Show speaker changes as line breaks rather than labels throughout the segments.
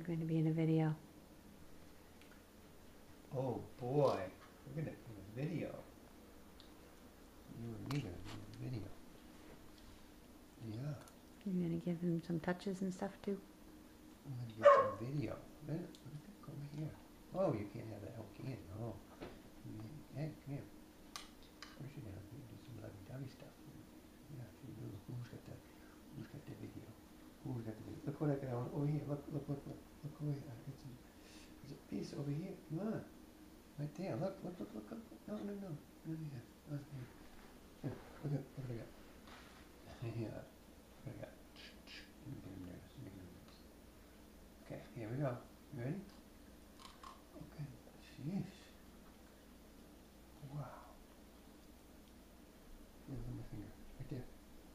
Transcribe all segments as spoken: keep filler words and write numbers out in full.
going to be in a video.
Oh boy, we're gonna do a video. You and me gonna do a video. Yeah.
You're going to give him some touches and stuff too?
I'm gonna get some video. Wait, look over here. Oh, you can't have that whole can. Oh. Hey, come here. Where's she gonna do some lovey-dovey stuff? Yeah, she do. Who's got the who's got the video? Who's got the video? Look what I got on over here. Look, look, look, look. Look over here. I got some there's a piece over here. Come on. Right there. Look, look, look, look, look. No, no, no. Over here. Over here. Here. Look at look what I got. Here. Look what I got. Let me get in there. Let me get in there. Okay, here we go. You ready? Okay. Jeez. Wow. Here's my finger. Right there.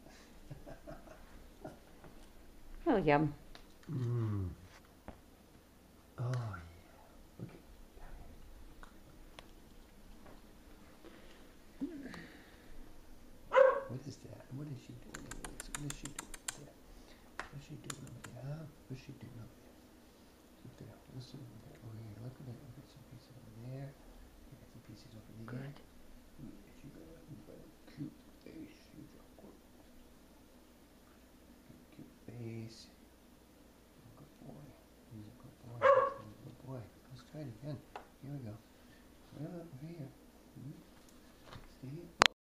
Oh, yum.
Mmm. Oh, yeah. Okay. What is that? What is she doing? What is she doing there? What's she doing over there? What's she doing over there? Look there. Listen over there. Oh, yeah. Look at that. Look at some pieces over there. Look at some pieces over there.
Good.
Yeah, she got a, got a cute face. She's got a cute face.